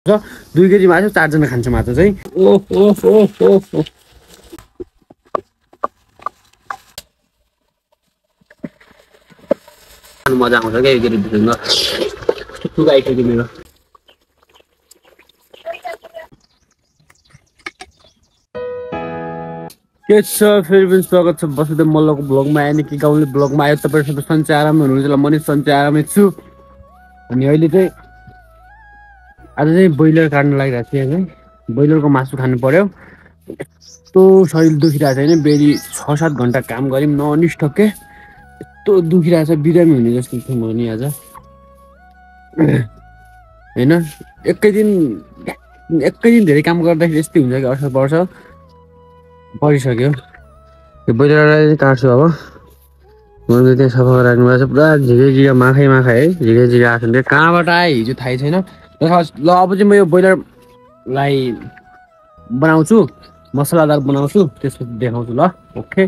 2 KG मासु 4 जना खान्छ मात्र चाहिँ ओहो मजा आउँछ क्या यो केटीसँग टुका आइसक्यो मेरो के छ फेरि पनि स्वागत छ बसुदेव मल्लको ब्लगमा यानि कि गाउँले ब्लगमा आयो तपाईहरु सबै सन्चै आराममा हुनुहुन्छ ल म नि सन्चै आरामै छु अनि अहिले चाहिँ आज चाहिँ ब्रोइलर काट्न लागिरहेको छु यहाँ ब्रोइलरको मासु खानु पर्यो यस्तो शरीर दुखिरहेको छ हैन बेरी 6-7 घण्टा काम गर्यौं ननस्टप के यस्तो दुखिरहेको छ बिरामी हुने जस्तो छु म नि आज हैन एकै दिन धेरै काम गर्दाखेरि यस्तै हुन्छ कि असर पर्छ परिसक्यो यो ब्रोइलरलाई काट्छु अब मैले त्यहाँ सफा राख्नु भएको छ पुरा झिगे माखै है झिगे आछन् कहाँबाट आए हिजो थाहै छैन ल अब चाहिँ म यो ब्रोइलरलाई बनाउँछु मसलादार बनाउँछु त्यसपछि देखाउँछु ल ओके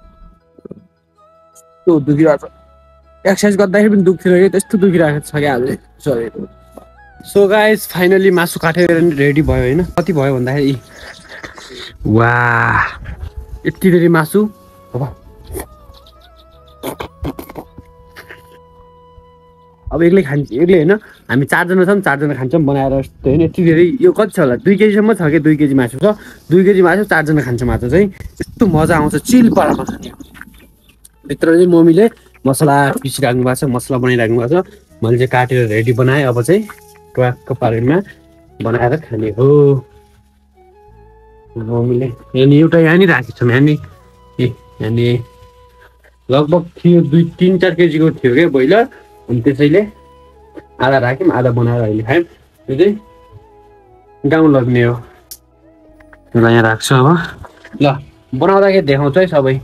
त्यो दुखिरहेको छ एक्सरसाइज गर्दाखेरि पनि दुख्थ्यो कि त्यस्तो दुखिरहेको छ कि आज सरी सो गाइस फाइनली मासु काटेर रेडी भयो हैन कति भयो भन्दाखेरि वाह यति धेरै मासु अब एक्लै हैन हामी 4 जना छौं 4 जना खान्छौं बनाएर यस्तो हैन यति धेरै यो कति छ होला 2 केजी सम्म छ के 2 केजी मासु छ 2 केजी मासु 4 जना खान्छ मात्र चाहिँ यस्तो मजा आउँछ चिल पारामा खाने भित्र चाहिँ मम्मीले मसला पिसिराख्नु भएको छ मसला बनाइराख्नु भएको छ मैले चाहिँ काटेर रेडी बनाए अब चाहिँ ट्वाक्क पारेमा बनाएर खाने हो मम्मीले यानी एउटा यहाँ नि राखेको छौँ यहाँ नि लगभग थियो 2-3-4 केजीको थियो क्या ब्रोइलर अनि त्यसैले आधा राख्यौँ आधा बनाएर अहिले खायौँ यो चाहिँ गाउँ लग्ने हो ल यहाँ राख्छु अब ल बनाउँदाखेरि देखाउँछु है सबै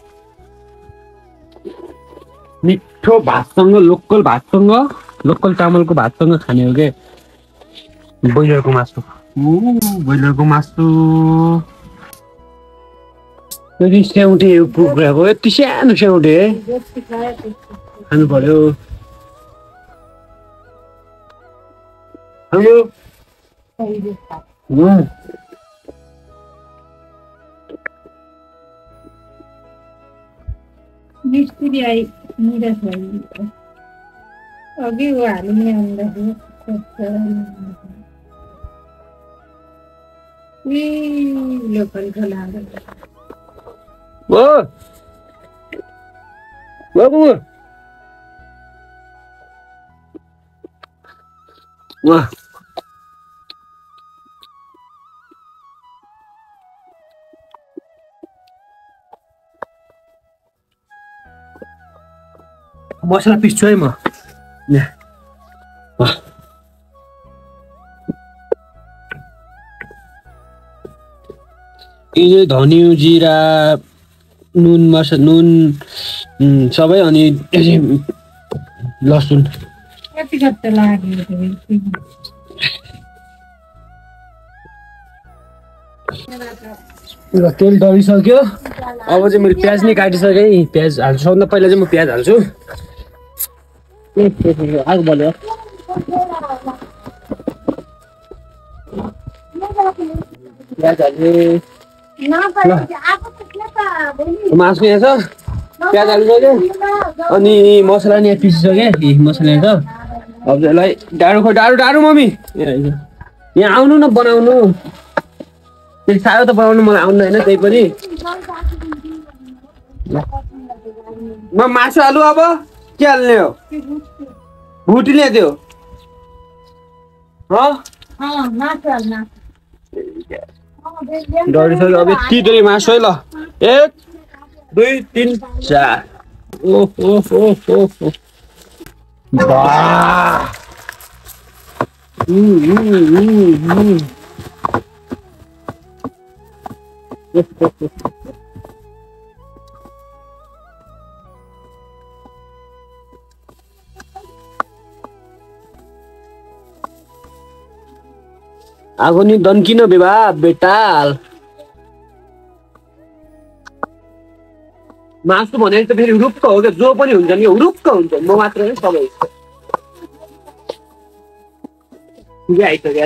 मिठो भातसँग लोकल चामलको भातसँग खाने हो के ब्रोइलरको मासु ब्रोइलरको मासु यति स्याउटे पुग्राको यति सानो स्याउटे खानु पर्यो मिस्त्री आई निराश भयो अघि ऊ हाल्ने आउँदाखेरि लोकल खोला मसला पिस्छु है म यो धनी जिरा नुन सबै अनि लसुन कति कति लाग्यो तेल डलिसक्यो अब चाहिँ मैले प्याज नै काटिसकेँ प्याज हाल्छु सबभन्दा पहिला चाहिँ म प्याज हाल्छु आगो बल्यो प्याज हाल्छु मासु यहाँ छ प्याज हालिसक्यो अनि मसला नि यहाँ पिसिसक्यो मसला यहाँ छ अब यसलाई डाडु मम्मी यहाँ आउनु न बनाउनु त्यति साह्रो त बनाउनु मलाई आउनु होइन त्यही पनि म मासु हालु अब के हाल्ने हो भुटी ल्याइदियो डरिसक्यो अब यति धेरै मासु है ल 1 2 3 4 ओहो वाह आगो नि दन्किन बेबा बेटाल मासु भने त फेरि हुरुक्क हो क्या जो पनि हुन्छ नि हुरुक्क हुन्छ म मात्र हैन सबै पुगै आइसक्यो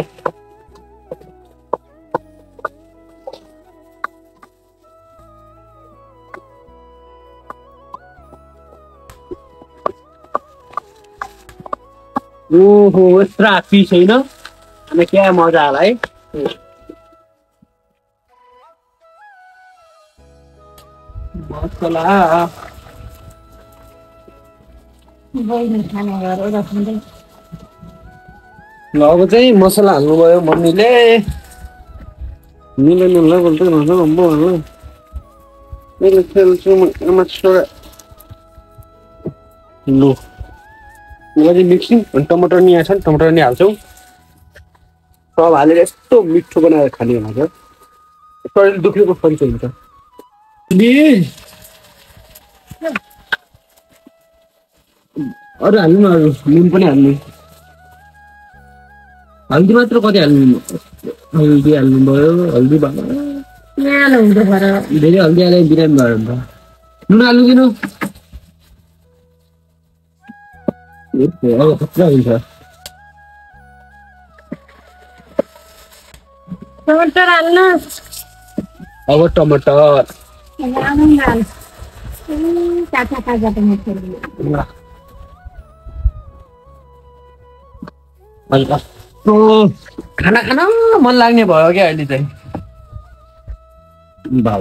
ओहो यत्रो हात्ती छैन अनि क्या मजा होला है मसला बहिनी खाना गरेर राख्दै ल अब चाहिँ मसला हाल्नुभयो मम्मीले मिलेन ल बोल्दै भन्नु अम्बो होला मैले खेल्छु मसला लु मलाई मिक्सिङ अनि टमाटर नि आएछ टमाटर नि हाल्छौँ सब हालेर यस्तो मिठो बनाएर खाने भनेको शरीर दुख्नेको परिचय हुन्छ अरू हाल्नु न अरू नुन पनि हाल्नु हल्दी मात्र कति हाल्नु हल्दी हाल्नुभयो हल्दी भयो न्यानो हुँदो भएर धेरै हल्दी हाले बिरामी भयो अन्त नुन हाल्नु किन अब खतरा हुन्छ टमाटर हाल्नु अब टमाटर आनन्द हाल काँचा काँचा टमाटर खाना खान मन लाग्ने भयो क्या अहिले चाहिँ बाबा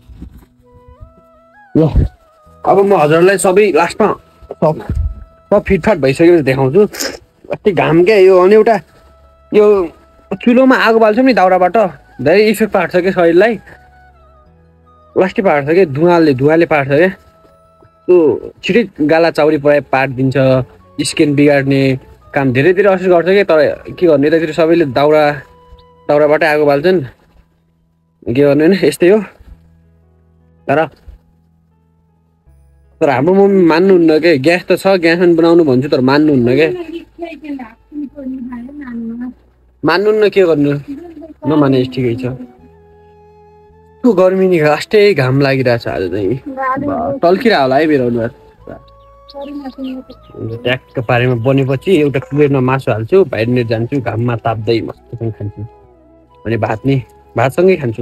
ल अब म हजुरलाई सबै लास्टमा सब फिटफाट भइसकेपछि देखाउँछु अस्ति घाम क्या यो अनि एउटा यो चुलोमा आगो बाल्छौँ नि दाउराबाट धेरै इफेक्ट पार्छ क्या शरीरलाई प्लास्टिक पार्छ क्या धुवाले पार्छ क्या त्यो छिटै गाला चाउरी पारिदिन्छ स्किन बिगार्ने काम धेरै असर गर्छ क्या तर के गर्ने यतातिर सबैले दाउराबाटै आगो बाल्छन् के गर्ने होइन यस्तै हो तर हाम्रो मम्मी मान्नुहुन्न क्या ग्यास त छ ग्यासमा बनाउनु भन्छु तर मान्नुहुन्न क्या मान्नुहुन्न के गर्नु नमाने ठिकै छ त्यो गर्मी नि लास्टै घाम लागिरहेछ आज चाहिँ टल्किरह होला है मेरो अनुहार ट्याक्क पारेमा बनेपछि एउटा प्लेटमा मासु हाल्छु बाहिर जान्छु घाममा ताप्दै मस्तसँग खान्छु अनि भातसँगै खान्छु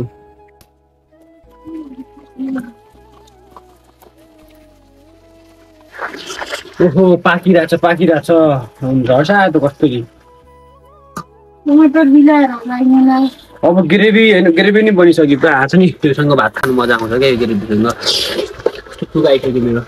ओहो पाकिरहेछ झर्छ आयो त कस्तो कि टमाटर मिलाएर होला अब ग्रेभी नि बनिसक्यो पुरा आएको छ नि त्योसँग भात खानु मजा आउँछ क्या यो ग्रेभीसँग कस्तो पुगाइसक्यो मेरो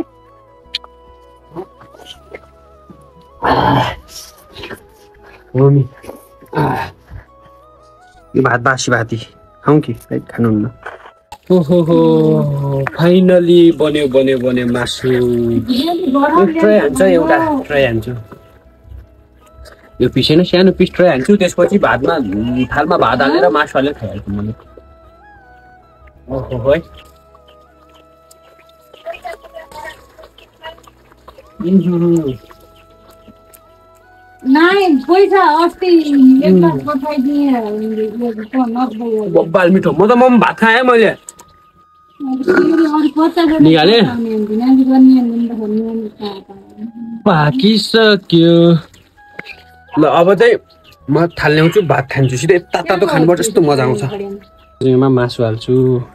यो भात बासी भाती खाउँ कि खानुहुन्न ओहो फाइनली बन्यो मासु ट्राई हान्छ एउटा ट्राई हान्छु यो पिसेन सानो पिस ट्राई हान्छु त्यसपछि भातमा थालमा भात हालेर मासु हालेर खाइहाल्छु मैले ओहो है नाइ पैसा अस्ति एकमा पठाइदिए बब्बाल मिठो म भात खाएँ मैले निकाले पाकिसक्यो ल अब चाहिँ म थाल ल्याउँछु भात खान्छु सिधै तातो खानुपर्छ यस्तो मजा आउँछ मासु हाल्छु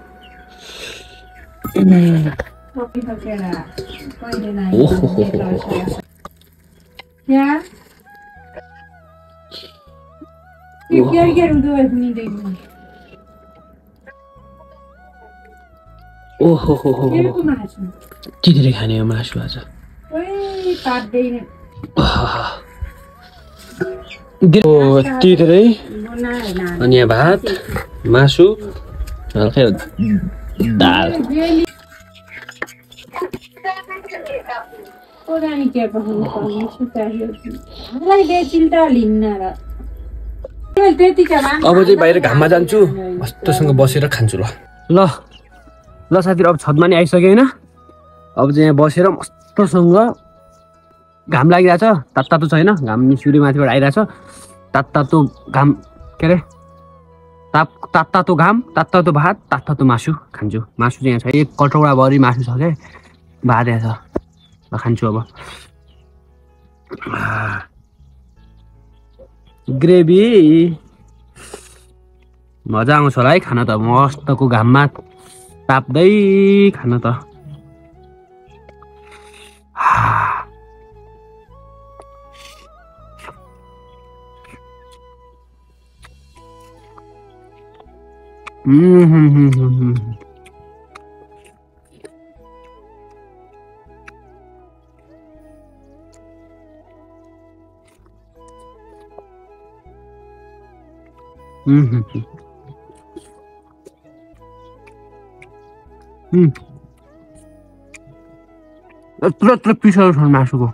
ओहो के धेरै खाने हो मासु आज धेरै अनि यहाँ भात मासु हल्का दाल अब चाहिँ बाहिर घाममा जान्छु मस्तसँग बसेर खान्छु ल साथीहरु अब छतमा नि आइसक्यो हैन अब चाहिँ यहाँ बसेर मस्तसँग घाम लागिरहेछ तातो छैन घाम सूर्य माथिबाट आइरहेछ तातो घाम के अरे तातो घाम तातो भात तातो मासु खान्छु मासु चाहिँ यहाँ छ एक कटौरा भरि मासु छ के भात छ ल खान्छु अब ग्रेभी मजा आउँछ होला है खान त मस्तको घाममा ताप्दै खान त यत्रो पिसाउ छ मासुको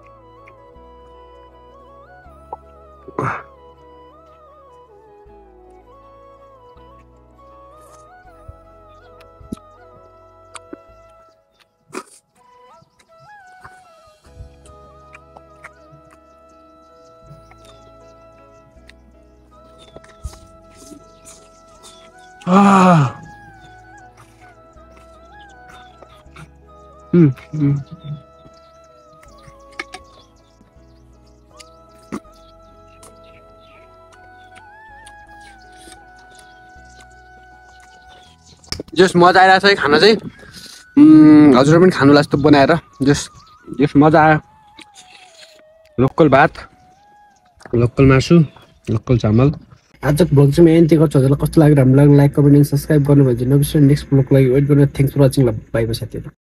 जस मजा आइरहेछ है खाना चाहिँ हजुर पनि खानु लास्तो बनाएर जस मजा आयो लोकल भात लोकल मासु लोकल चामल आजको भ्लग चाहिँ म यति गर्छु हजुरलाई कस्तो लाग्यो राम्रो लाग्यो लाइक कमेन्ट एन्ड सब्स्क्राइब गर्नु भयो भने नबिर्सनु नेक्स्ट भ्लगको लागि वेट गर्नु थ्याङ्क्स फर वाचिङ ल बाइ बाइ साथीहरु